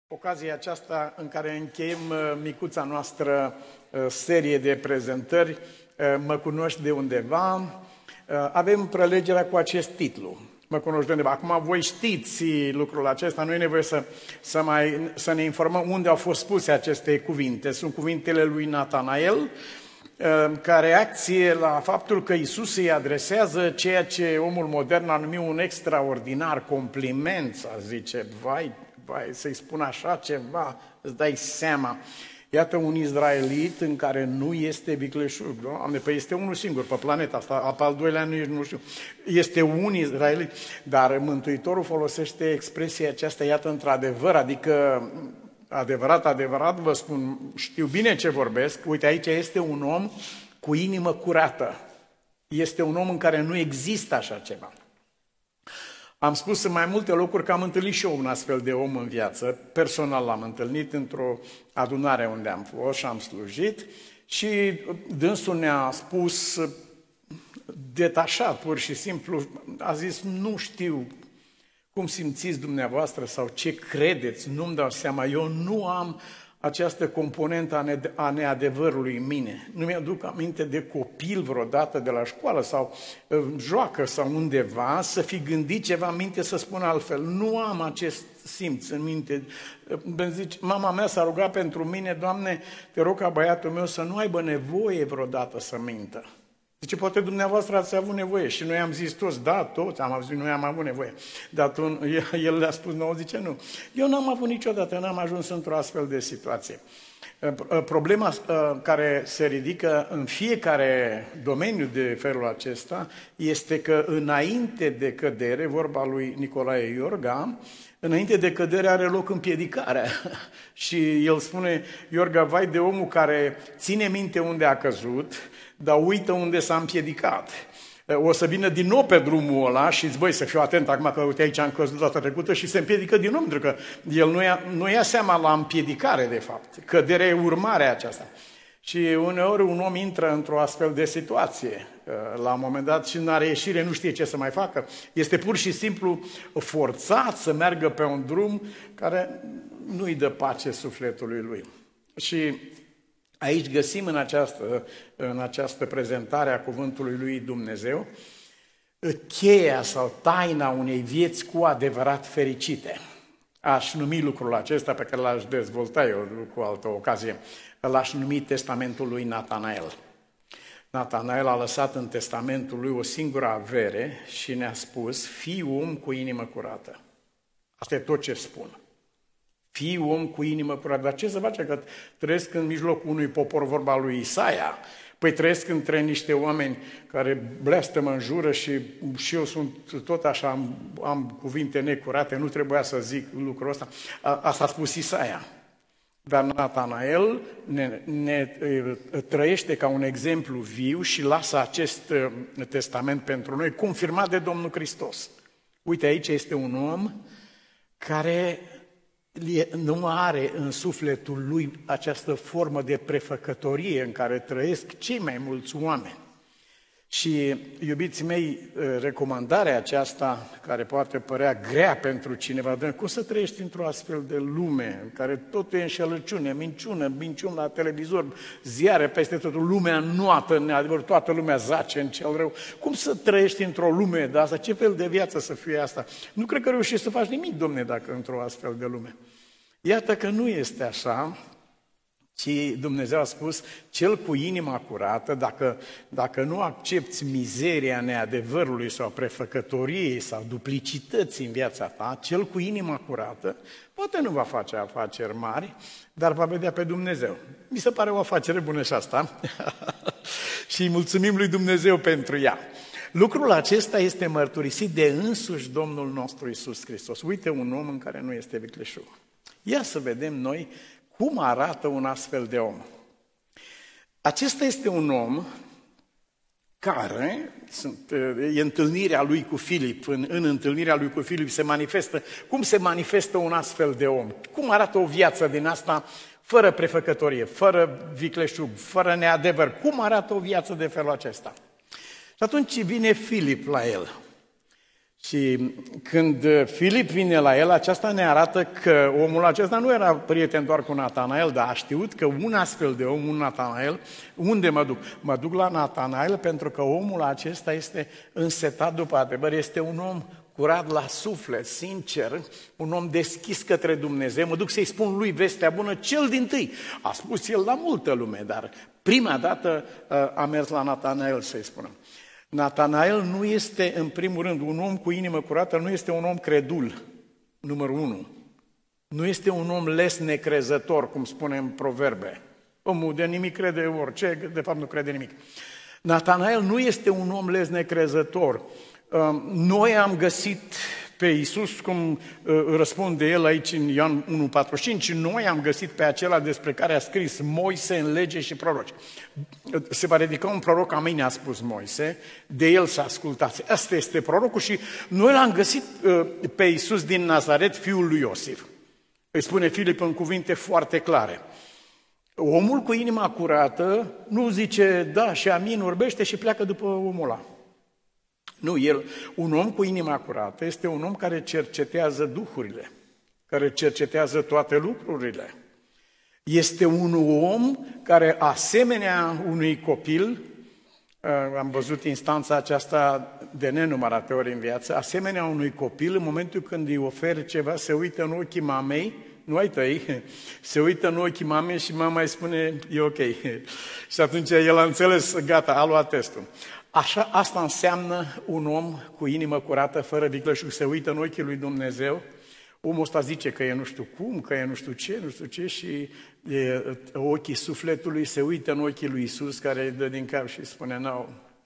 Ocazia aceasta în care încheiem micuța noastră serie de prezentări, Mă cunoști de undeva, avem prelegerea cu acest titlu, Mă cunoști de undeva. Acum voi știți lucrul acesta, nu e nevoie să ne informăm unde au fost spuse aceste cuvinte. Sunt cuvintele lui Natanael, ca reacție la faptul că Iisus îi adresează ceea ce omul modern a numit un extraordinar compliment, să zice, vai, să-i spun așa ceva, îți dai seama. Iată un izraelit în care nu este vicleșug, Doamne, păi este unul singur pe planeta asta, pe al doilea nu știu, este un izraelit, dar Mântuitorul folosește expresia aceasta, iată, într-adevăr, adică adevărat, vă spun, știu bine ce vorbesc, uite, aici este un om cu inimă curată, este un om în care nu există așa ceva. Am spus în mai multe locuri că am întâlnit și eu un astfel de om în viață, personal l-am întâlnit într-o adunare unde am fost și am slujit și dânsul ne-a spus detașat, pur și simplu, a zis, nu știu cum simțiți dumneavoastră sau ce credeți, nu-mi dau seama, eu nu am această componentă a neadevărului în mine. Nu mi-aduc aminte de copil vreodată de la școală sau joacă sau undeva să fi gândit ceva în minte să spun altfel. Nu am acest simț în minte. Zice, mama mea s-a rugat pentru mine, Doamne, te rog ca băiatul meu să nu aibă nevoie vreodată să mintă. Zice, poate dumneavoastră ați avut nevoie și noi am zis toți, da, toți am zis, noi am avut nevoie. Dar el le-a spus nouă, zice, nu. Eu n-am avut niciodată, n-am ajuns într-o astfel de situație. Problema care se ridică în fiecare domeniu de felul acesta este că înainte de cădere, vorba lui Nicolae Iorga, înainte de cădere are loc împiedicarea. Și el spune, Iorga, vai de omul care ține minte unde a căzut, dar uită unde s-a împiedicat. O să vină din nou pe drumul ăla și zici, băi, să fiu atent acum că uite aici am căzut data trecută și se împiedică din nou, pentru că el nu ia seama la împiedicare, de fapt. Căderea e urmarea aceasta. Și uneori un om intră într-o astfel de situație, la un moment dat și în ieșire nu știe ce să mai facă. Este pur și simplu forțat să meargă pe un drum care nu-i dă pace sufletului lui. Și aici găsim în această prezentare a cuvântului lui Dumnezeu cheia sau taina unei vieți cu adevărat fericite. Aș numi lucrul acesta pe care l-aș dezvolta eu cu altă ocazie, l-aș numi testamentul lui Natanael. Natanael a lăsat în testamentul lui o singură avere și ne-a spus, fii om cu inimă curată. Asta e tot ce spun. Fii om cu inimă curată. Dar ce să face că trăiesc în mijlocul unui popor, vorba lui Isaia? Păi trăiesc între niște oameni care blestemă, înjură și eu sunt tot așa, am cuvinte necurate, nu trebuia să zic lucrul ăsta. Asta a spus Isaia. Dar Natanael ne trăiește ca un exemplu viu și lasă acest testament pentru noi, confirmat de Domnul Hristos. Uite, aici este un om care nu are în sufletul lui această formă de prefăcătorie în care trăiesc cei mai mulți oameni. Și, iubiții mei, recomandarea aceasta, care poate părea grea pentru cineva, dar cum să trăiești într-o astfel de lume în care totul e înșelăciune, minciuni la televizor, ziare peste tot, lumea nuată, în adevăr, toată lumea zace în cel rău. Cum să trăiești într-o lume de asta? Ce fel de viață să fie asta? Nu cred că reușești să faci nimic, Domne, dacă într-o astfel de lume. Iată că nu este așa, ci Dumnezeu a spus, cel cu inima curată, dacă nu accepți mizeria neadevărului sau prefăcătoriei sau duplicității în viața ta, cel cu inima curată, poate nu va face afaceri mari, dar va vedea pe Dumnezeu. Mi se pare o afacere bună și asta și îi mulțumim lui Dumnezeu pentru ea. Lucrul acesta este mărturisit de însuși Domnul nostru Iisus Hristos. Uite un om în care nu este vicleșug. Ia să vedem noi cum arată un astfel de om. Acesta este un om care, e întâlnirea lui cu Filip, în întâlnirea lui cu Filip se manifestă, cum se manifestă un astfel de om? Cum arată o viață din asta fără prefăcătorie, fără vicleșug, fără neadevăr? Cum arată o viață de felul acesta? Și atunci vine Filip la el Și când Filip vine la el, aceasta ne arată că omul acesta nu era prieten doar cu Natanael, dar a știut că un astfel de om, un Natanael, unde mă duc? Mă duc la Natanael pentru că omul acesta este însetat după adevăr, este un om curat la suflet, sincer, un om deschis către Dumnezeu. Mă duc să-i spun lui vestea bună cel dintâi. A spus el la multă lume, dar prima dată a mers la Natanael să-i spună. Natanael nu este, în primul rând, un om cu inimă curată, nu este un om credul, numărul 1. Nu este un om les necrezător, cum spune în Proverbe. Omul de nimic crede orice, de fapt nu crede nimic. Natanael nu este un om les necrezător. Noi am găsit pe Iisus, cum răspunde el aici în Ioan 1,45, noi am găsit pe acela despre care a scris Moise în lege și proroci. Se va ridica un proroc ca mine, a spus Moise, de el să ascultați. Asta este prorocul și noi l-am găsit pe Iisus din Nazaret, fiul lui Iosif. Îi spune Filip în cuvinte foarte clare. Omul cu inima curată nu zice da și amin, urbește și pleacă după omul ăla. Nu, un om cu inima curată este un om care cercetează duhurile, care cercetează toate lucrurile. Este un om care, asemenea unui copil, am văzut instanța aceasta de nenumărate ori în viață, asemenea unui copil, în momentul când îi oferi ceva, se uită în ochii mamei, nu ai tăi, se uită în ochii mamei și mama îi spune, e ok. Și atunci el a înțeles, gata, a luat testul. Așa, asta înseamnă un om cu inimă curată, fără vicleșug, se uită în ochii lui Dumnezeu. Omul ăsta zice că e nu știu cum, că e nu știu ce și ochii sufletului se uită în ochii lui Iisus, care îi dă din cap și spune, no.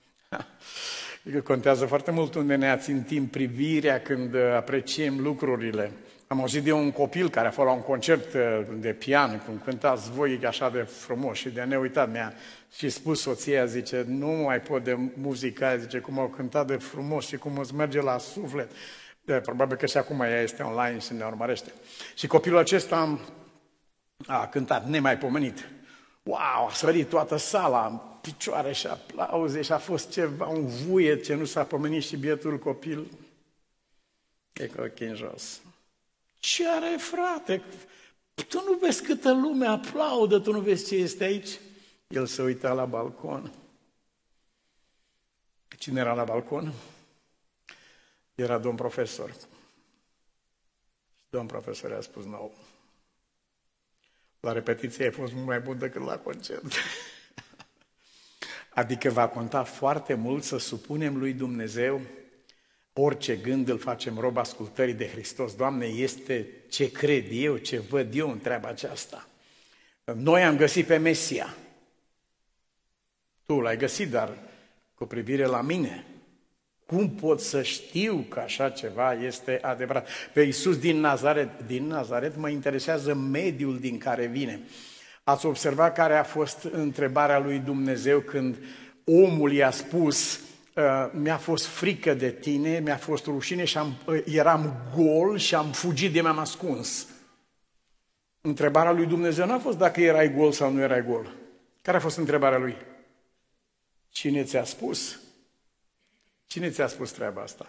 Contează foarte mult unde ne ațintim privirea când apreciem lucrurile. Am auzit de un copil care a fost la un concert de pian, cum cântați voi așa de frumos și de neuitat. Mi-a și spus soția, zice, nu mai pot de muzica aia, zice, cum au cântat de frumos și cum îți merge la suflet. Probabil că și acum ea este online și ne urmărește. Și copilul acesta a cântat nemaipomenit. Wow, a sărit toată sala în picioare și aplauze și a fost ceva, un vuiet ce nu s-a pomenit și bietul copil. E cu ochii în jos. Ce are, frate? Tu nu vezi câtă lume aplaudă, tu nu vezi ce este aici? El se uita la balcon. Cine era la balcon? Era domn profesor. Domn profesor i-a spus, no. La repetiție ai fost mult mai bun decât la concert. Adică va conta foarte mult să supunem lui Dumnezeu orice gând îl facem rob ascultării de Hristos. Doamne, este ce cred eu, ce văd eu în treaba aceasta. Noi am găsit pe Mesia. Tu l-ai găsit, dar cu privire la mine, cum pot să știu că așa ceva este adevărat? Pe Iisus din Nazaret mă interesează mediul din care vine. Ați observat care a fost întrebarea lui Dumnezeu când omul i-a spus, mi-a fost frică de tine, mi-a fost rușine și eram gol și am fugit de mi-am ascuns. Întrebarea lui Dumnezeu n-a fost dacă erai gol sau nu erai gol. Care a fost întrebarea lui? Cine ți-a spus? Cine ți-a spus treaba asta?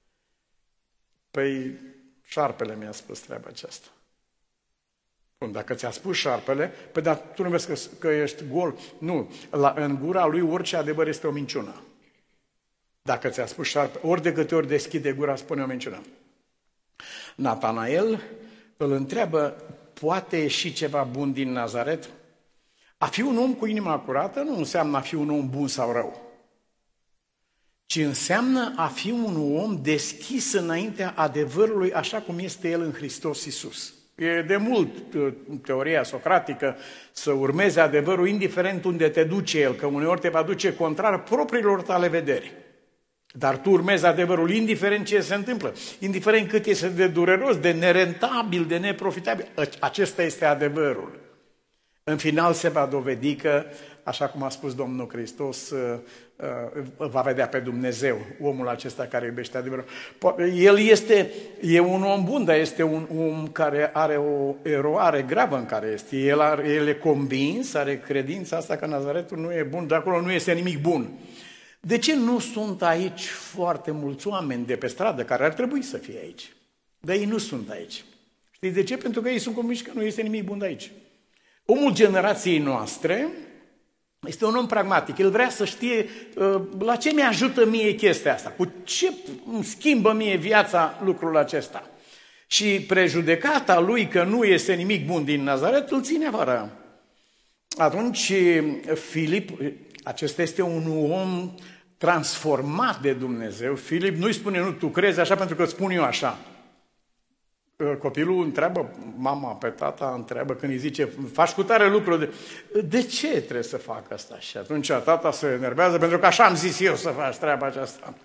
Păi, șarpele mi-a spus treaba aceasta. Bun, dacă ți-a spus șarpele, păi dar tu nu vezi că ești gol? Nu, în gura lui orice adevăr este o minciună. Dacă ți-a spus șarpe, ori de câte ori deschide gura, spune o minciună. Natanael îl întreabă, poate ieși ceva bun din Nazaret? A fi un om cu inima curată nu înseamnă a fi un om bun sau rău, ci înseamnă a fi un om deschis înaintea adevărului așa cum este el în Hristos Iisus. E de mult teoria socratică să urmezi adevărul indiferent unde te duce el, că uneori te va duce contrar propriilor tale vederi. Dar tu urmezi adevărul indiferent ce se întâmplă, indiferent cât este de dureros, de nerentabil, de neprofitabil. Acesta este adevărul. În final se va dovedi că, așa cum a spus Domnul Hristos, va vedea pe Dumnezeu, omul acesta care iubește adevărul. El e un om bun, dar este un om care are o eroare gravă în care este. El e convins, are credința asta că Nazaretul nu e bun, de acolo nu este nimic bun. De ce nu sunt aici foarte mulți oameni de pe stradă care ar trebui să fie aici? Dar ei nu sunt aici. Știți de ce? Pentru că ei sunt convinși că nu este nimic bun de aici. Omul generației noastre este un om pragmatic. El vrea să știe la ce mi-ajută mie chestia asta, cu ce îmi schimbă mie viața lucrul acesta. Și prejudecata lui că nu este nimic bun din Nazaret îl ține afară. Atunci Filip, acesta este un om transformat de Dumnezeu. Filip nu-i spune, nu, tu crezi așa pentru că îți spun eu așa. Copilul întreabă mama pe tata, întreabă când îi zice, faci cu tare lucruri, de ce trebuie să fac asta? Și atunci tata se enervează, pentru că așa am zis eu să faci treaba aceasta.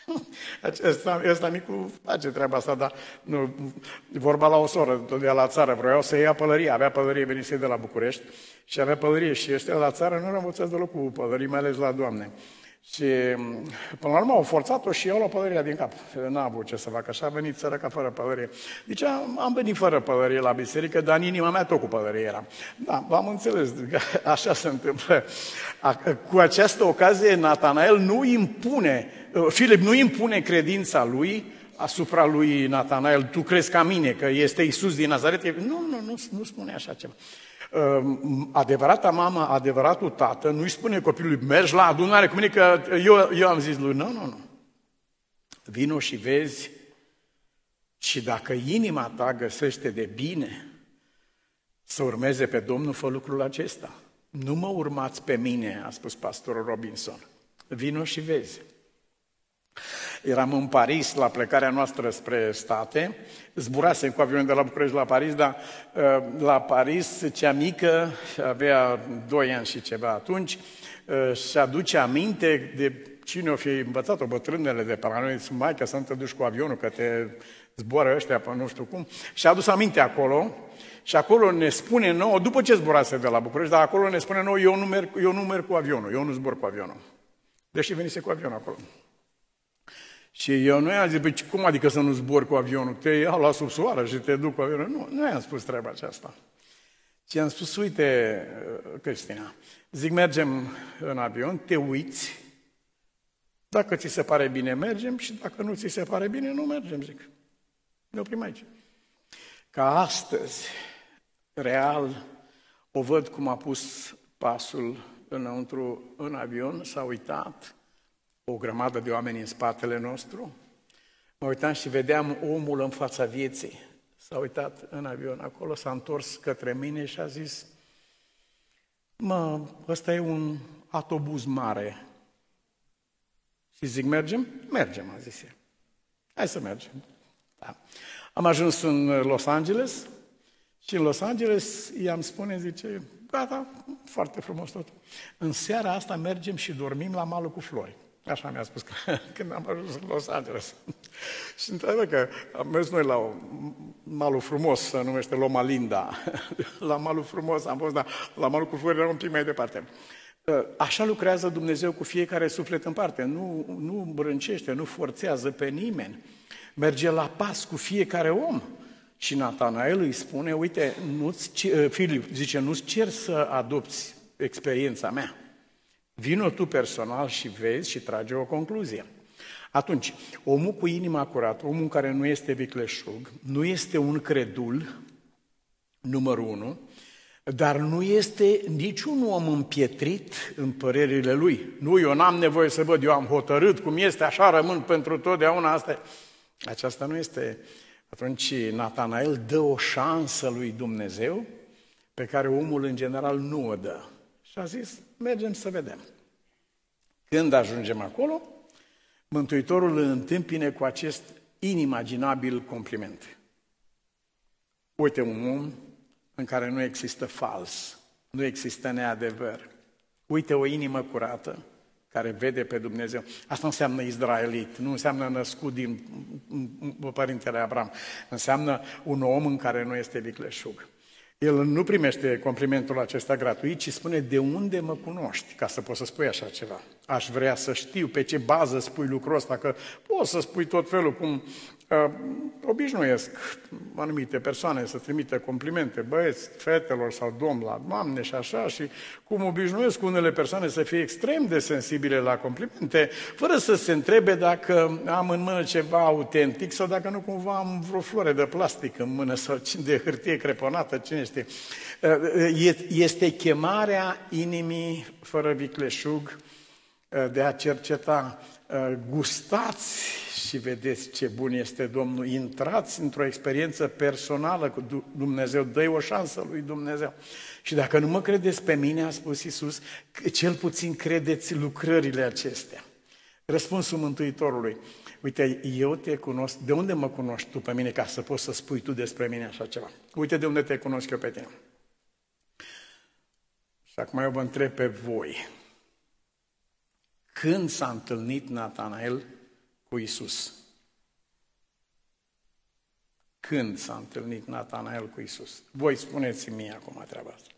Ăsta micu face treaba asta, dar nu, vorba la o soră de la țară, vreau să ia pălărie, avea pălărie, venise de la București și avea pălărie și ăștia la țară nu învățat deloc cu pălării, mai ales la Doamne. Și până la urmă au forțat-o și eu la pălăria din cap. N-a avut ce să facă așa, a venit săraca fără pălărie. Deci am venit fără pălărie la biserică, dar în inima mea tot cu pălărie era. Da, v-am înțeles, așa se întâmplă. Cu această ocazie, Natanael Filip nu impune credința lui asupra lui Natanael. Tu crezi ca mine că este Iisus din Nazaret? Nu spune așa ceva. Adevărata mamă, adevăratul tată, nu-i spune copilului, mergi la adunare cu mine, că eu am zis lui, nu. Vino și vezi și dacă inima ta găsește de bine să urmeze pe Domnul, fă lucrul acesta. Nu mă urmați pe mine, a spus pastorul Robinson. Vino și vezi. Eram în Paris la plecarea noastră spre state, zburasem cu avionul de la București la Paris, dar la Paris cea mică, avea 2 ani și ceva atunci, și aduce aminte de cine o fi învățat-o, bătrânele de pe la noi, maică să nu te duci cu avionul, că te zboară ăștia pe nu știu cum, și a adus aminte acolo. Și acolo ne spune nouă, după ce zburase de la București, dar acolo ne spune nouă, eu nu merg cu avionul, eu nu zbor cu avionul. Deși venise cu avionul acolo. Și eu nu i-am zis, băi, cum adică să nu zbori cu avionul? Te iau la subsoară și te duc cu avionul? Nu i-am spus treaba aceasta. Și i-am spus, uite, Cristina, zic, mergem în avion, te uiți, dacă ți se pare bine, mergem, și dacă nu ți se pare bine, nu mergem, zic. Ne oprim aici. Ca astăzi, real, o văd cum a pus pasul înăuntru în avion, s-a uitat, o grămadă de oameni în spatele nostru. Mă uitam și vedeam omul în fața vieții. S-a uitat în avion acolo, s-a întors către mine și a zis, ăsta e un autobuz mare. Și zic, mergem? Mergem, a zis el. Hai să mergem. Da. Am ajuns în Los Angeles și în Los Angeles i-am spune, zice, gata, foarte frumos tot. În seara asta mergem și dormim la malul cu flori. Așa mi-a spus când am ajuns în Los Angeles. Și întrebă că am mers noi la malul frumos, se numește Loma Linda. La malul frumos am fost, dar la malul cu flori era un pic mai departe. Așa lucrează Dumnezeu cu fiecare suflet în parte. Nu îmbrâncește, nu forțează pe nimeni. Merge la pas cu fiecare om. Și Natanael îi spune, uite, Filip zice, nu-ți cer să adopți experiența mea. Vino tu personal și vezi și trage o concluzie. Atunci, omul cu inima curată, omul care nu este vicleșug, nu este un credul, numărul 1, dar nu este niciun om împietrit în părerile lui. Nu, eu n-am nevoie să văd, eu am hotărât cum este, așa rămân pentru totdeauna. Aceasta nu este. Atunci Natanael dă o șansă lui Dumnezeu pe care omul în general nu o dă. Și a zis, mergem să vedem. Când ajungem acolo, Mântuitorul îl întâmpine cu acest inimaginabil compliment. Uite un om în care nu există fals, nu există neadevăr. Uite o inimă curată care vede pe Dumnezeu. Asta înseamnă izraelit, nu înseamnă născut din părintele Avram. Înseamnă un om în care nu este vicleșug. El nu primește complimentul acesta gratuit, ci spune, de unde mă cunoști, ca să poți să spui așa ceva. Aș vrea să știu pe ce bază spui lucrul ăsta, că poți să spui tot felul cum Obișnuiesc anumite persoane să trimită complimente băieți, fetelor sau domn la doamne și așa, și cum obișnuiesc unele persoane să fie extrem de sensibile la complimente, fără să se întrebe dacă am în mână ceva autentic sau dacă nu cumva am vreo floare de plastic în mână sau de hârtie creponată, cine știe. Este chemarea inimii fără vicleșug de a cerceta. Gustați și vedeți ce bun este Domnul. Intrați într-o experiență personală cu Dumnezeu, dă-i o șansă lui Dumnezeu. Și dacă nu mă credeți pe mine, a spus Iisus, cel puțin credeți lucrările acestea. Răspunsul Mântuitorului: uite, eu te cunosc, de unde mă cunoști tu pe mine ca să poți să spui tu despre mine așa ceva? Uite de unde te cunosc eu pe tine. Și acum eu vă întreb pe voi. Când s-a întâlnit Natanael cu Iisus? Când s-a întâlnit Natanael cu Iisus? Voi spuneți-mi mie acum treaba asta.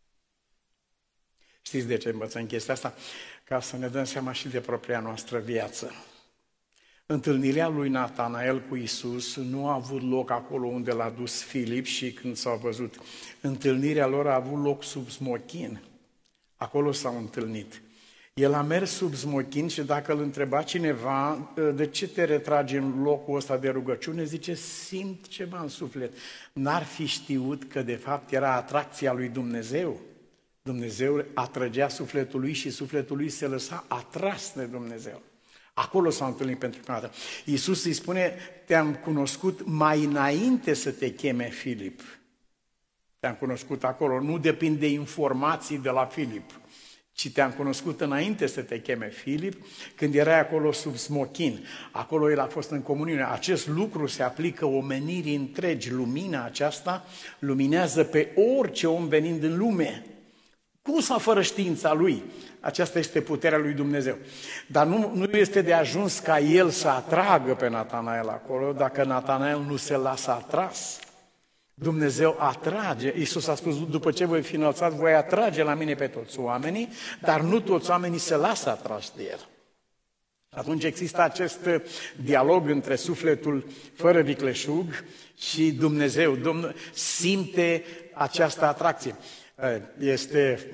Știți de ce învățăm chestia asta? Ca să ne dăm seama și de propria noastră viață. Întâlnirea lui Natanael cu Iisus nu a avut loc acolo unde l-a dus Filip și când s-au văzut. Întâlnirea lor a avut loc sub smochin. Acolo s-au întâlnit. El a mers sub smochin și dacă îl întreba cineva de ce te retragi în locul ăsta de rugăciune, zice, simt ceva în suflet. N-ar fi știut că de fapt era atracția lui Dumnezeu. Dumnezeu atrăgea sufletul lui și sufletul lui se lăsa atras de Dumnezeu. Acolo s-au întâlnit pentru prima dată. Iisus îi spune, te-am cunoscut mai înainte să te cheme Filip. Te-am cunoscut acolo, nu depinde de informații de la Filip, ci te-am cunoscut înainte să te cheme Filip, când erai acolo sub smochin. Acolo el a fost în comuniune. Acest lucru se aplică omenirii întregi. Lumina aceasta luminează pe orice om venind în lume. Cu sau fără știința lui. Aceasta este puterea lui Dumnezeu. Dar nu este de ajuns ca el să atragă pe Natanael acolo, dacă Natanael nu se lasă atras. Dumnezeu atrage. Iisus a spus, după ce voi fi înălțat, voi atrage la mine pe toți oamenii, dar nu toți oamenii se lasă atrași de el. Atunci există acest dialog între sufletul fără vicleșug și Dumnezeu. Domnul simte această atracție. Este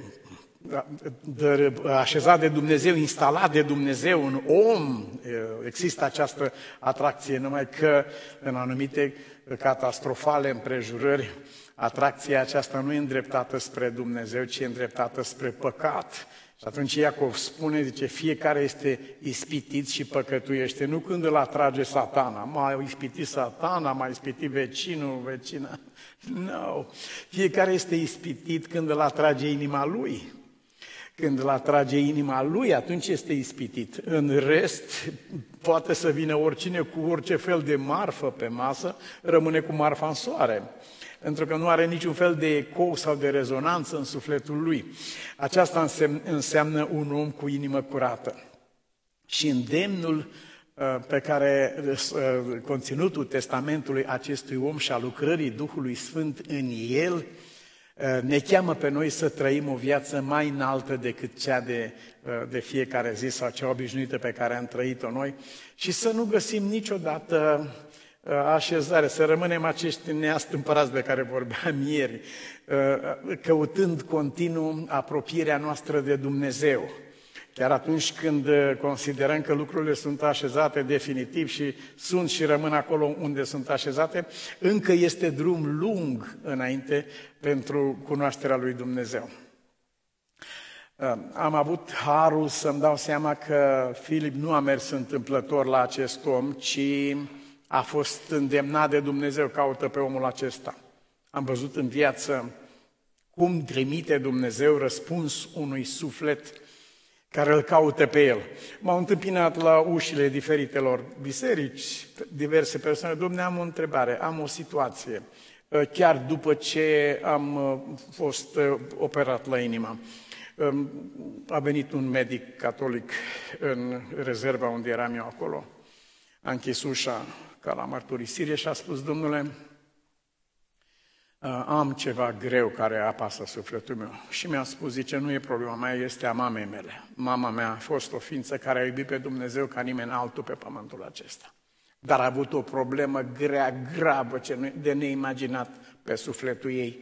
așezat de Dumnezeu, instalat de Dumnezeu în om, există această atracție, numai că în anumite catastrofale împrejurări, atracția aceasta nu e îndreptată spre Dumnezeu, ci e îndreptată spre păcat. Și atunci Iacov spune, zice, fiecare este ispitit și păcătuiește, nu când îl atrage Satana. M-a ispitit Satana, m-a ispitit vecinul, vecina. No. Fiecare este ispitit când îl atrage inima lui. Când îl atrage inima lui, atunci este ispitit. În rest, poate să vină oricine cu orice fel de marfă pe masă, rămâne cu marfa în soare. Pentru că nu are niciun fel de ecou sau de rezonanță în sufletul lui. Aceasta înseamnă un om cu inimă curată. Și îndemnul pe care conținutul testamentului acestui om și a lucrării Duhului Sfânt în el ne cheamă pe noi să trăim o viață mai înaltă decât cea de fiecare zi sau cea obișnuită pe care am trăit-o noi și să nu găsim niciodată așezare, să rămânem acești neastâmpărați de care vorbeam ieri, căutând continuu apropierea noastră de Dumnezeu. Chiar atunci când considerăm că lucrurile sunt așezate definitiv și sunt și rămân acolo unde sunt așezate, încă este drum lung înainte pentru cunoașterea lui Dumnezeu. Am avut harul să-mi dau seama că Filip nu a mers întâmplător la acest om, ci a fost îndemnat de Dumnezeu, caută pe omul acesta. Am văzut în viață cum trimite Dumnezeu răspuns unui suflet care îl caută pe el. M-au întâmpinat la ușile diferitelor biserici, diverse persoane. Dom'le, am o întrebare, am o situație. Chiar după ce am fost operat la inimă, a venit un medic catolic în rezerva unde eram eu acolo. A închis ușa ca la mărturisire și a spus, domnule, am ceva greu care apasă sufletul meu. Și mi-a spus, zice, nu e problema mea, este a mamei mele. Mama mea a fost o ființă care a iubit pe Dumnezeu ca nimeni altul pe pământul acesta. dar a avut o problemă grea, gravă, de neimaginat pe sufletul ei.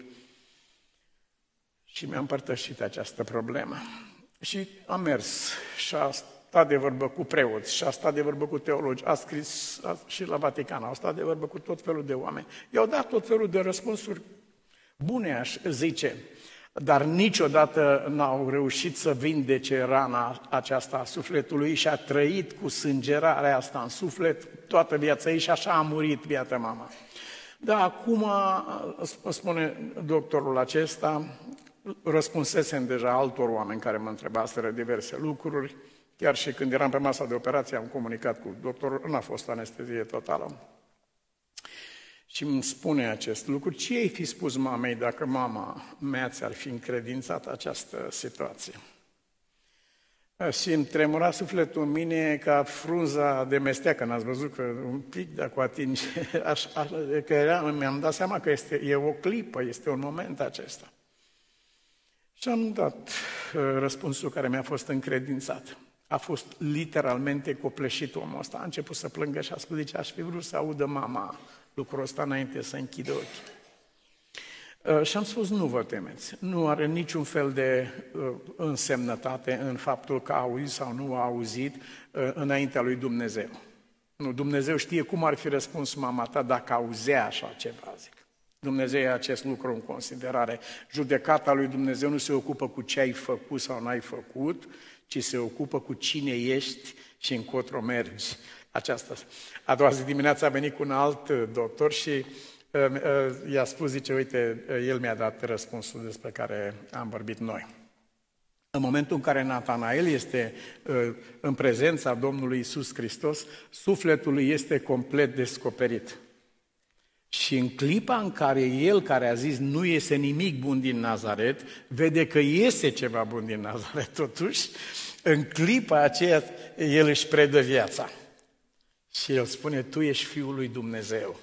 Și mi-a împărtășit această problemă. Și a mers și a stat de vorbă cu preoți, și a stat de vorbă cu teologi, a scris și la Vatican, a stat de vorbă cu tot felul de oameni. I-au dat tot felul de răspunsuri bune, aș zice, dar niciodată n-au reușit să vindece rana aceasta a sufletului și a trăit cu sângerarea asta în suflet toată viața ei și așa a murit biată mama. Dar acum, spune doctorul acesta, răspunsesem deja altor oameni care mă întrebaseră diverse lucruri, chiar și când eram pe masa de operație am comunicat cu doctorul, n-a fost anestezie totală. Și îmi spune acest lucru, ce ai fi spus mamei dacă mama mea ți-ar fi încredințat această situație? Și îmi tremura sufletul în mine ca frunza de mesteacă, n-ați văzut că un pic de acolo atinge, mi-am dat seama că e o clipă, este un moment acesta. Și am dat răspunsul care mi-a fost încredințat. A fost literalmente copleșit omul ăsta. A început să plângă și a spus, zice, aș fi vrut să audă mama lucrul ăsta înainte să închidă ochii. Și am spus, nu vă temeți, nu are niciun fel de însemnătate în faptul că a auzit sau nu a auzit înaintea lui Dumnezeu. Nu, Dumnezeu știe cum ar fi răspuns mama ta dacă auzea așa ceva, zic. Dumnezeu ia acest lucru în considerare. Judecata lui Dumnezeu nu se ocupă cu ce ai făcut sau n-ai făcut, ci se ocupă cu cine ești și încotro mergi. Aceasta. A doua zi dimineața a venit cu un alt doctor și i-a spus, zice, uite, el mi-a dat răspunsul despre care am vorbit noi. În momentul în care Natanael este în prezența Domnului Iisus Hristos, sufletul lui este complet descoperit. Și în clipa în care el, care a zis nu iese nimic bun din Nazaret, vede că iese ceva bun din Nazaret totuși, în clipa aceea el își predă viața. Și el spune, tu ești Fiul lui Dumnezeu.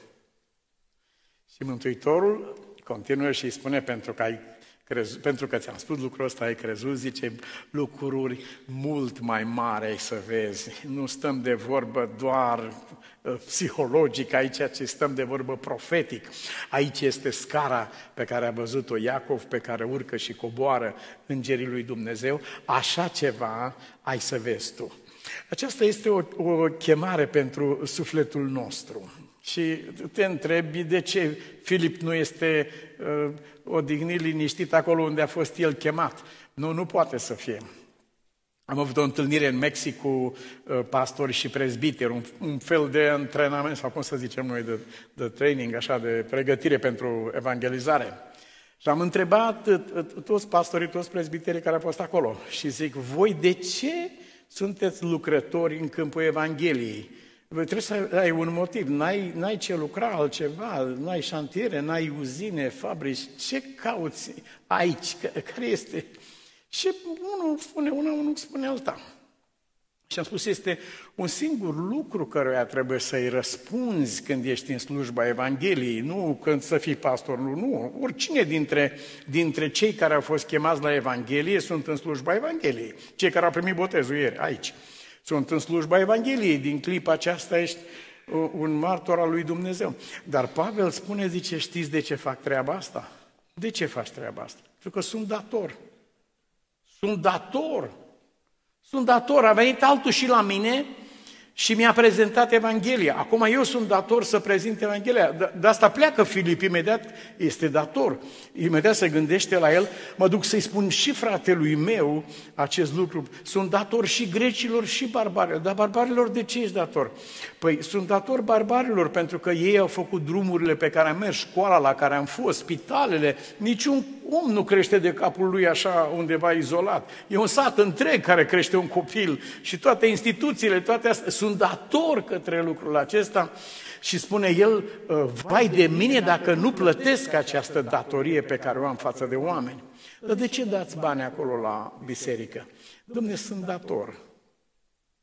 Și Mântuitorul continuă și îi spune, pentru că ți-am spus lucrul ăsta, ai crezut, zice, lucruri mult mai mari ai să vezi. Nu stăm de vorbă doar psihologic aici, ci stăm de vorbă profetic. Aici este scara pe care a văzut-o Iacov, pe care urcă și coboară îngerii lui Dumnezeu. Așa ceva ai să vezi tu. Aceasta este o chemare pentru sufletul nostru. Și te întrebi de ce Filip nu este odihnit, liniștit acolo unde a fost el chemat. Nu poate să fie. Am avut o întâlnire în Mexic cu pastori și prezbiteri, un fel de antrenament, sau cum să zicem noi, de training, așa, de pregătire pentru evangelizare. Și am întrebat toți pastorii, toți prezbiterii care au fost acolo și zic, voi de ce sunteți lucrători în câmpul Evangheliei? Trebuie să ai un motiv, n-ai ce lucra altceva, n-ai șantiere, n-ai uzine, fabrici, ce cauți aici, care este? Și unul spune una, unul spune alta. Și am spus, este un singur lucru căruia trebuie să-i răspunzi când ești în slujba Evangheliei, nu când să fii pastor, nu. Oricine dintre cei care au fost chemați la Evanghelie sunt în slujba Evangheliei. Cei care au primit botezul ieri, aici. Sunt în slujba Evangheliei, din clipa aceasta ești un martor al lui Dumnezeu. Dar Pavel spune, zice, știți de ce fac treaba asta? De ce faci treaba asta? Pentru că sunt dator. Sunt dator. A venit altul și la mine și mi-a prezentat Evanghelia. Acum eu sunt dator să prezint Evanghelia. De asta pleacă Filip imediat, este dator. Imediat se gândește la el, mă duc să-i spun și fratelui meu acest lucru. Sunt dator și grecilor și barbarilor. Dar barbarilor de ce ești dator? Păi sunt dator barbarilor pentru că ei au făcut drumurile pe care am mers, școala la care am fost, spitalele. Niciun om nu crește de capul lui așa undeva izolat. E un sat întreg care crește un copil și toate instituțiile, toate astea, sunt dator către lucrul acesta și spune el, vai de mine dacă nu plătesc această datorie pe care o am față de oameni. Dar de ce dați bani acolo la biserică? Dom'le, sunt dator.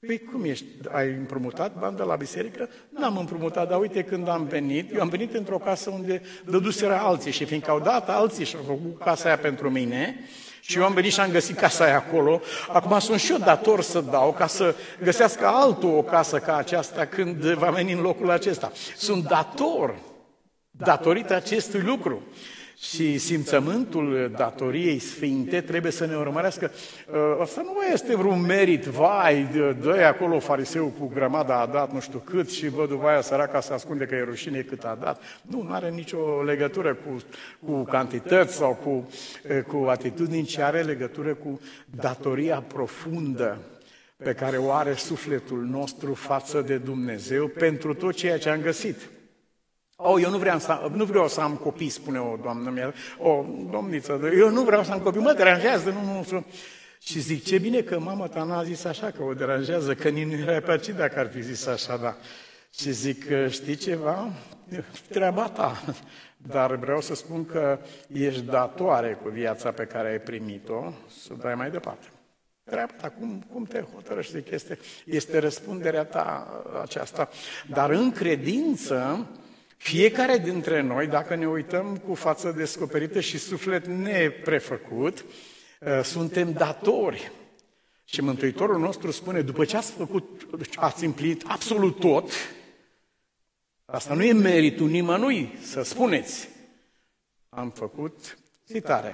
Păi cum ești? Ai împrumutat bani de la biserică? N-am împrumutat, dar uite când am venit, eu am venit într-o casă unde dăduseră alții și fiindcă au dat alții și au făcut casa aia pentru mine și eu am venit și am găsit casa aia acolo, acum sunt și eu dator să dau ca să găsească altul o casă ca aceasta când va veni în locul acesta. Sunt dator, datorită acestui lucru. Și simțământul datoriei sfinte trebuie să ne urmărească. Asta nu mai este vreun merit, vai, dă-i acolo fariseu cu grămada a dat nu știu cât și văduva aia săraca se ascunde că e rușine cât a dat. Nu are nicio legătură cu cantități sau cu atitudini, ci are legătură cu datoria profundă pe care o are sufletul nostru față de Dumnezeu pentru tot ceea ce am găsit. Eu nu vreau să am copii, spune o doamnă mea, o domniță, eu nu vreau să am copii, mă deranjează, nu. Și zic, ce bine că mama ta n-a zis așa, că o deranjează, că nici nu era pe dacă ar fi zis așa, da. Și zic, știi ceva? Treaba ta, dar vreau să spun că ești datoare cu viața pe care ai primit-o, să dai mai departe. Treaba ta, cum te hotărăști? Zic, este răspunderea ta aceasta, dar în credință, fiecare dintre noi, dacă ne uităm cu față descoperită și suflet neprefăcut, suntem datori. Și Mântuitorul nostru spune, după ce ați împlinit absolut tot, asta nu e meritul nimănui, să spuneți, am făcut citare.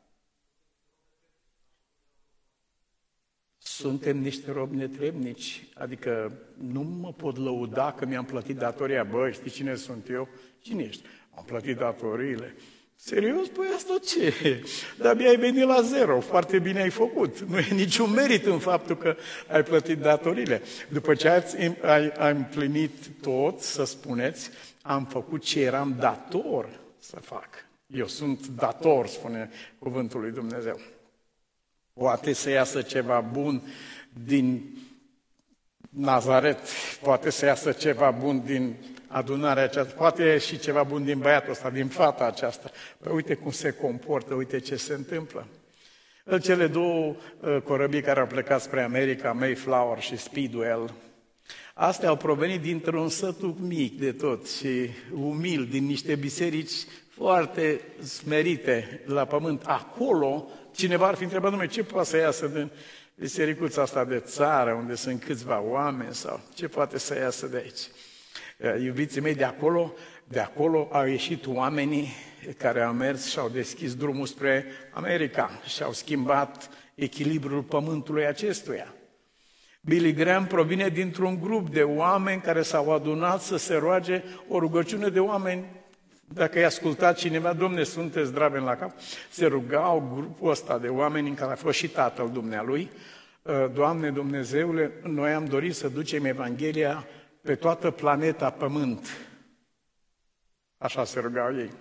Suntem niște robi netrebnici, adică nu mă pot lăuda că mi-am plătit datoria. Băi, știi cine sunt eu? Cine ești? Am plătit datoriile. Serios? Păi asta ce? De-abia ai venit la zero, foarte bine ai făcut. Nu e niciun merit în faptul că ai plătit datoriile. După ce ai împlinit tot, să spuneți, am făcut ce eram dator să fac. Eu sunt dator, spune cuvântul lui Dumnezeu. Poate să iasă ceva bun din Nazaret, poate să iasă ceva bun din adunarea aceasta, poate și ceva bun din băiatul ăsta, din fata aceasta. Păi uite cum se comportă, uite ce se întâmplă. Cele două corăbii care au plecat spre America, Mayflower și Speedwell, astea au provenit dintr-un sătuc mic de tot și umil, din niște biserici foarte smerite la pământ. Acolo, cineva ar fi întrebat, numai ce poate să iasă din bisericuța asta de țară, unde sunt câțiva oameni, sau ce poate să iasă de aici? Iubiții mei, de acolo au ieșit oamenii care au mers și au deschis drumul spre America și au schimbat echilibrul pământului acestuia. Billy Graham provine dintr-un grup de oameni care s-au adunat să se roage o rugăciune de oameni. Dacă i-a ascultat cineva, Domne, sunteți draven la cap, se rugau grupul ăsta de oameni în care a fost și tatăl dumnealui, Doamne Dumnezeule, noi am dorit să ducem Evanghelia pe toată planeta Pământ. Așa se rugau ei.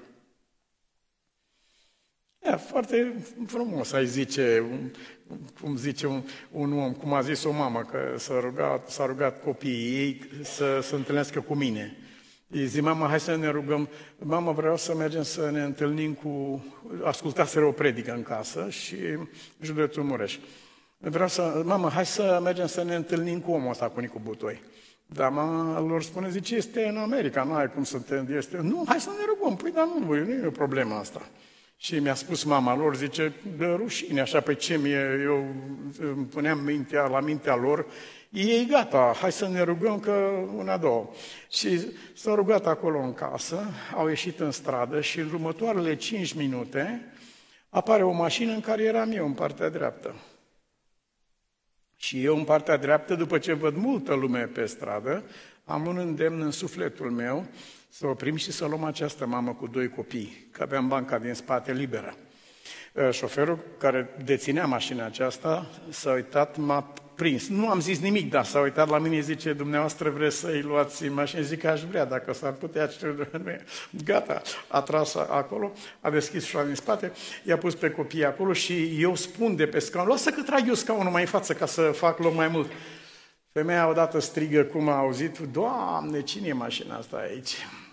Foarte frumos ai zice, cum zice un om, cum a zis o mamă, că s-a rugat copiii ei să se întâlnească cu mine. Îi zic, mama, hai să ne rugăm, mama, vreau să mergem să ne întâlnim cu... Ascultaseră o predică în casă și județul Mureș. Mama, hai să mergem să ne întâlnim cu omul ăsta, cu Nicu Butoi. Dar mama lor spune, zice, este în America, nu ai cum să te... Nu, hai să ne rugăm, păi dar nu e o problemă asta. Și mi-a spus mama lor, zice, de rușine, așa, pe ce eu îmi puneam la mintea lor, ei gata, hai să ne rugăm că una, două. Și s-au rugat acolo în casă, au ieșit în stradă și în următoarele 5 minute apare o mașină în care eram eu, în partea dreaptă. Și eu, în partea dreaptă, după ce văd multă lume pe stradă, am un îndemn în sufletul meu să oprim și să luăm această mamă cu 2 copii, că aveam banca din spate liberă. Șoferul care deținea mașina aceasta s-a uitat, m-a prins. Nu am zis nimic, dar s-a uitat la mine, zice, dumneavoastră vreți să-i luați în mașină? Zic că aș vrea, dacă s-ar putea. Gata, a tras acolo, a deschis ușa din spate, i-a pus pe copii acolo și eu spun de pe scaun, lasă că trag eu scaunul mai în față ca să fac loc mai mult. Femeia odată strigă cum a auzit, Doamne, cine e mașina asta aici?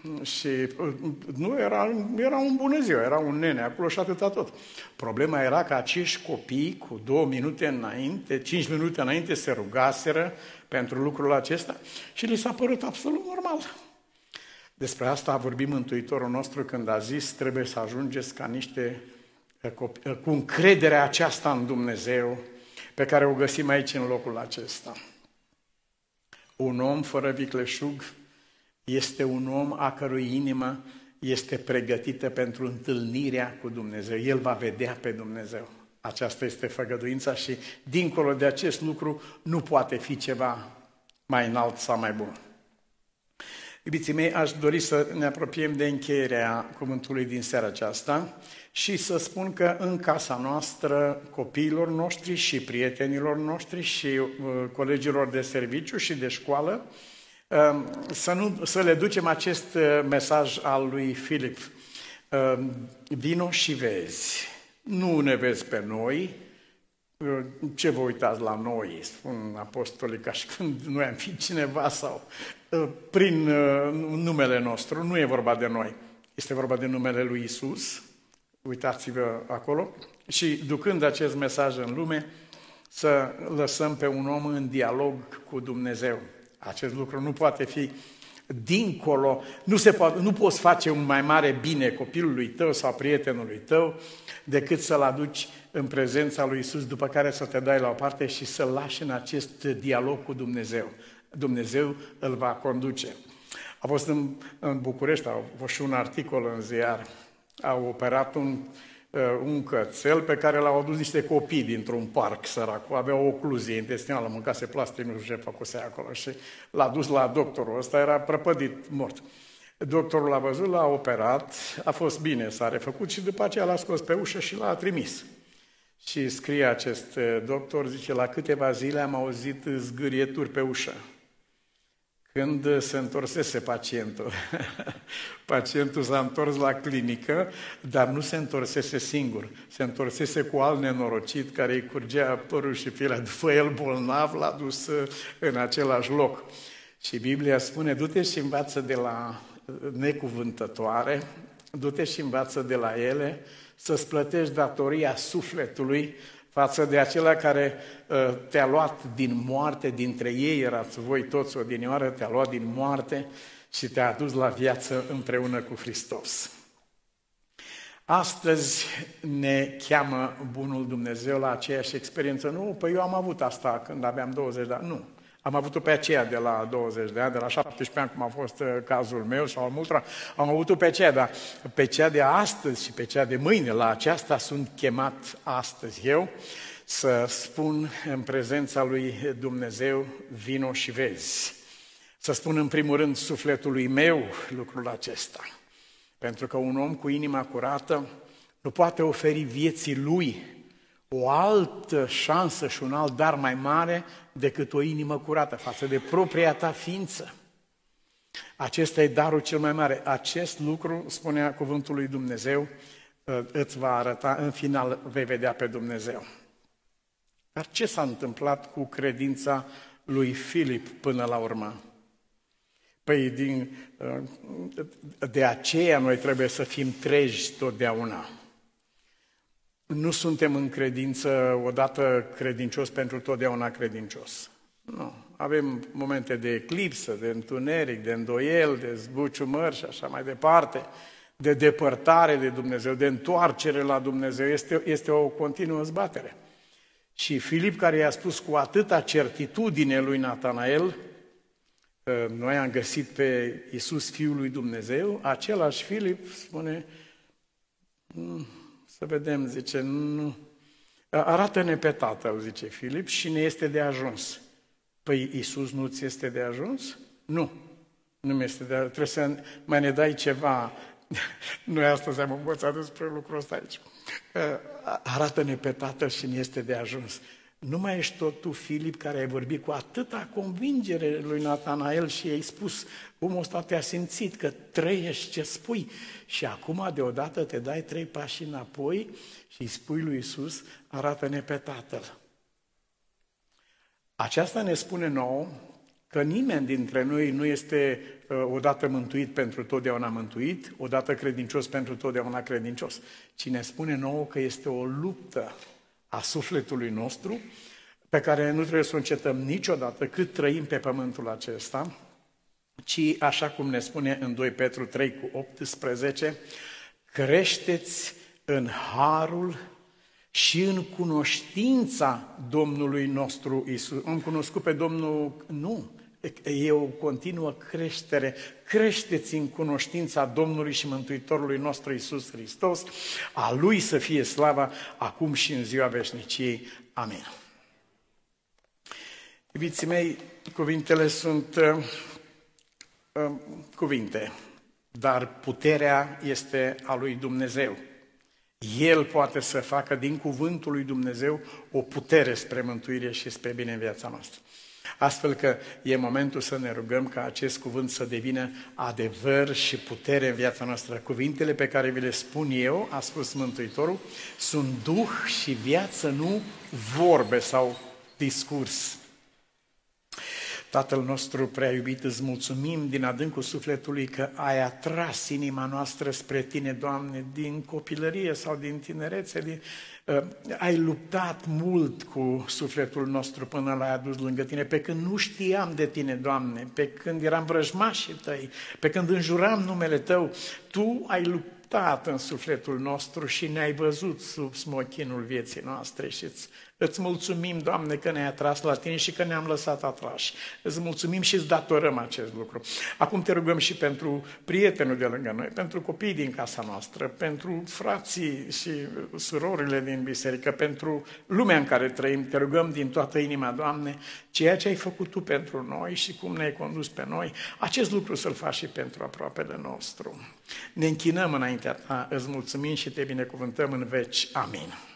și nu era un bună ziua, era un nene acolo și atâta tot. Problema era că acești copii cu 2 minute înainte, 5 minute înainte se rugaseră pentru lucrul acesta și li s-a părut absolut normal. Despre asta a vorbit Mântuitorul nostru când a zis trebuie să ajungeți ca niște copii, cu încrederea aceasta în Dumnezeu pe care o găsim aici în locul acesta. Un om fără vicleșug este un om a cărui inimă este pregătită pentru întâlnirea cu Dumnezeu. El va vedea pe Dumnezeu. Aceasta este făgăduința și dincolo de acest lucru nu poate fi ceva mai înalt sau mai bun. Iubiții mei, aș dori să ne apropiem de încheierea cuvântului din seara aceasta și să spun că în casa noastră, copiilor noștri și prietenilor noștri și colegilor de serviciu și de școală, să le ducem acest mesaj al lui Filip. Vino și vezi. Nu ne vezi pe noi. Ce vă uitați la noi, spun apostolii, ca și când noi am fi cineva sau prin numele nostru. Nu e vorba de noi. Este vorba de numele lui Isus. Uitați-vă acolo. Și ducând acest mesaj în lume, să lăsăm pe un om în dialog cu Dumnezeu. Acest lucru nu poate fi dincolo, nu poți face un mai mare bine copilului tău sau prietenului tău decât să-l aduci în prezența lui Isus, după care să te dai la o parte și să-l lași în acest dialog cu Dumnezeu. Dumnezeu îl va conduce. A fost în București, a fost și un articol în ziar, au operat un cățel pe care l-au adus niște copii dintr-un parc săracul, avea o ocluzie intestinală, mâncase plastic, nu știu ce făcuse acolo și l-a dus la doctorul ăsta, era prăpădit, mort. Doctorul l-a văzut, l-a operat, a fost bine, s-a refăcut și după aceea l-a scos pe ușă și l-a trimis. Și scrie acest doctor, zice, la câteva zile am auzit zgârieturi pe ușă. Când se întorsese pacientul, pacientul s-a întors la clinică, dar nu se întorsese singur, se întorsese cu alt nenorocit care îi curgea părul și pielea după el bolnav, l-a dus în același loc. Și Biblia spune, du-te și învață de la necuvântătoare, du-te și învață de la ele să-ți plătești datoria sufletului față de acela care te-a luat din moarte, dintre ei erați voi toți odinioară, te-a luat din moarte și te-a adus la viață împreună cu Hristos. Astăzi ne cheamă Bunul Dumnezeu la aceeași experiență. Nu, păi eu am avut asta când aveam 20 de ani. Nu, am avut-o pe aceea de la 20 de ani, de la 17 ani, cum a fost cazul meu sau al multora. Am avut-o pe aceea, dar pe cea de astăzi și pe cea de mâine, la aceasta sunt chemat astăzi eu să spun în prezența lui Dumnezeu, vino și vezi. Să spun în primul rând sufletului meu lucrul acesta. Pentru că un om cu inima curată nu poate oferi vieții lui o altă șansă și un alt dar mai mare decât o inimă curată față de propria ta ființă. Acesta e darul cel mai mare. Acest lucru, spunea cuvântul lui Dumnezeu, îți va arăta, în final vei vedea pe Dumnezeu. Dar ce s-a întâmplat cu credința lui Filip până la urmă? Păi de aceea noi trebuie să fim treji totdeauna. Nu suntem în credință odată credincios pentru totdeauna credincios. Nu. Avem momente de eclipsă, de întuneric, de îndoiel, de zbuciumări și așa mai departe, de depărtare de Dumnezeu, de întoarcere la Dumnezeu. Este o continuă zbatere. Și Filip, care i-a spus cu atâta certitudine lui Natanael, noi am găsit pe Iisus Fiul lui Dumnezeu, același Filip spune, să vedem, zice, nu, arată-ne pe Tatăl, zice Filip, și ne este de ajuns. Păi Iisus nu ți este de ajuns? Nu, nu mi este de ajuns, trebuie să mai ne dai ceva. Noi astăzi am învățat despre lucrul ăsta aici. Arată-ne pe Tatăl și ne este de ajuns. Nu mai ești tot tu, Filip, care ai vorbit cu atâta convingere lui Natanael și i-ai spus, omul ăsta te-a simțit că trăiești ce spui și acum deodată te dai 3 pași înapoi și îi spui lui Iisus, arată-ne pe Tatăl. Aceasta ne spune nouă că nimeni dintre noi nu este odată mântuit pentru totdeauna mântuit, odată credincios pentru totdeauna credincios. Cine spune nouă că este o luptă a sufletului nostru, pe care nu trebuie să o încetăm niciodată cât trăim pe pământul acesta, ci așa cum ne spune în 2 Petru 3:18, creșteți în harul și în cunoștința Domnului nostru Isus. Am cunoscut pe Domnul? Nu. E o continuă creștere. Creșteți în cunoștința Domnului și Mântuitorului nostru Isus Hristos. A Lui să fie slava acum și în ziua veșniciei. Amin. Iubiții mei, cuvintele sunt cuvinte, dar puterea este a lui Dumnezeu. El poate să facă din cuvântul lui Dumnezeu o putere spre mântuire și spre bine în viața noastră. Astfel că e momentul să ne rugăm ca acest cuvânt să devină adevăr și putere în viața noastră. Cuvintele pe care vi le spun eu, a spus Mântuitorul, sunt duh și viață, nu vorbe sau discurs. Tatăl nostru prea iubit, îți mulțumim din adâncul sufletului că ai atras inima noastră spre Tine, Doamne, din copilărie sau din tinerețe, ai luptat mult cu sufletul nostru până l-ai adus lângă Tine, pe când nu știam de Tine, Doamne, pe când eram vrăjmașii Tăi, pe când înjuram numele Tău, Tu ai luptat în sufletul nostru și ne-ai văzut sub smochinul vieții noastre și îți mulțumim, Doamne, că ne-ai atras la Tine și că ne-am lăsat atrași. Îți mulțumim și îți datorăm acest lucru. Acum te rugăm și pentru prietenul de lângă noi, pentru copiii din casa noastră, pentru frații și surorile din biserică, pentru lumea în care trăim. Te rugăm din toată inima, Doamne, ceea ce ai făcut Tu pentru noi și cum ne-ai condus pe noi, acest lucru să-l faci și pentru aproapele nostru. Ne închinăm înaintea Ta, îți mulțumim și Te binecuvântăm în veci. Amin.